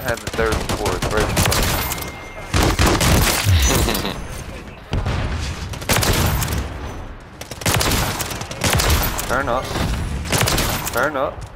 had the third and fourth. Where's the Turn up. Turn up.